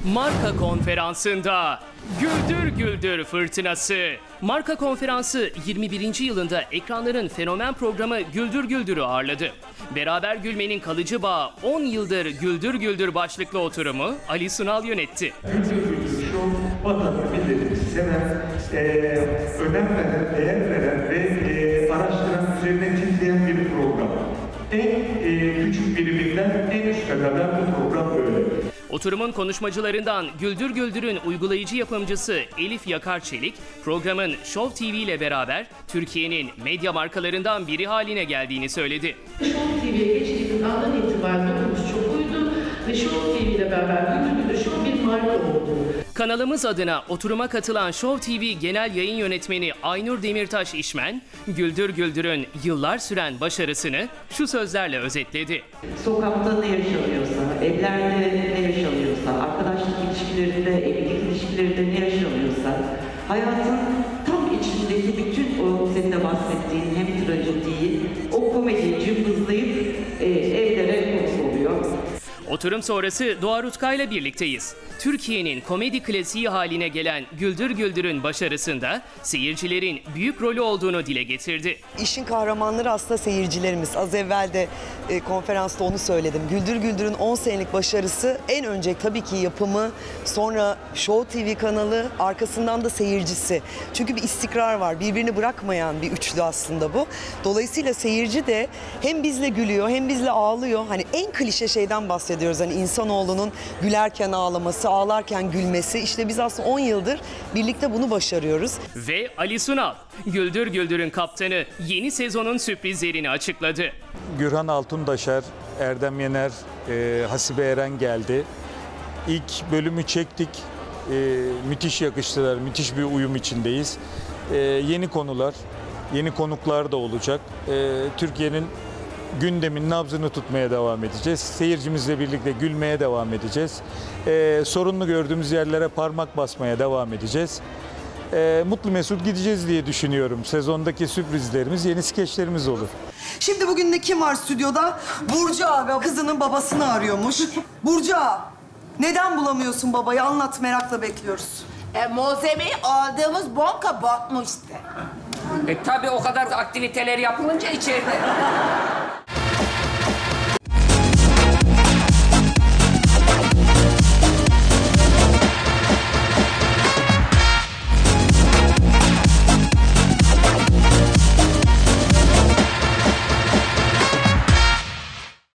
Marka konferansında Güldür Güldür fırtınası. Marka konferansı 21. yılında ekranların fenomen programı Güldür Güldür'ü ağırladı. Beraber gülmenin kalıcı bağı 10 yıldır Güldür Güldür başlıklı oturumu Ali Sunal yönetti. Güldür Güldür şu vatanı milletimizi seven, önem veren, değer veren ve araştıran, üzerine çizilen bir program. En küçük biriminden en üste kadar bu program böyle. Oturumun konuşmacılarından Güldür Güldür'ün uygulayıcı yapımcısı Elif Yakar Çelik, programın Show TV ile beraber Türkiye'nin medya markalarından biri haline geldiğini söyledi. Show TV'ye geçtiğimiz andan itibaren durumumuz çok uydu ve Show TV ile beraber Güldür Güldür Show bir marka oldu. Kanalımız adına oturuma katılan Show TV Genel Yayın Yönetmeni Aynur Demirtaş İşmen, Güldür Güldür'ün yıllar süren başarısını şu sözlerle özetledi. Sokakta ne yaşanıyorsa, evlerde ne yaşanıyorsa, arkadaşlık ilişkilerinde, evlilik ilişkilerinde ne yaşanıyorsa, hayatın tam içindeki bütün o senin de bahsettiğin hem trajediyi, o komediyi cımbızlayıp evlere konuk oluyor. Oturum sonrası Doğa Rutkay'la birlikteyiz. Türkiye'nin komedi klasiği haline gelen Güldür Güldür'ün başarısında seyircilerin büyük rolü olduğunu dile getirdi. İşin kahramanları aslında seyircilerimiz. Az evvel de konferansta onu söyledim. Güldür Güldür'ün 10 senelik başarısı en önce tabii ki yapımı, sonra Show TV kanalı, arkasından da seyircisi. Çünkü bir istikrar var. Birbirini bırakmayan bir üçlü aslında bu. Dolayısıyla seyirci de hem bizle gülüyor hem bizle ağlıyor. Hani en klişe şeyden bahsediyoruz. Hani insanoğlunun gülerken ağlaması, ağlarken gülmesi. İşte biz aslında 10 yıldır birlikte bunu başarıyoruz. Ve Ali Sunal, Güldür Güldür'ün kaptanı yeni sezonun sürprizlerini açıkladı. Gürhan Altundaşar, Erdem Yener, Hasibe Eren geldi. İlk bölümü çektik. Müthiş yakıştılar, müthiş bir uyum içindeyiz. Yeni konular, yeni konuklar da olacak. Türkiye'nin gündemin nabzını tutmaya devam edeceğiz. Seyircimizle birlikte gülmeye devam edeceğiz. Sorunlu gördüğümüz yerlere parmak basmaya devam edeceğiz. Mutlu mesut gideceğiz diye düşünüyorum. Sezondaki sürprizlerimiz, yeni skeçlerimiz olur. Şimdi bugün de kim var stüdyoda? Burcu Ağa kızının babasını arıyormuş. Burcu Ağa, neden bulamıyorsun babayı? Anlat, merakla bekliyoruz. Malzemeyi aldığımız banka batmıştı. Tabii o kadar aktiviteler yapılınca içeride.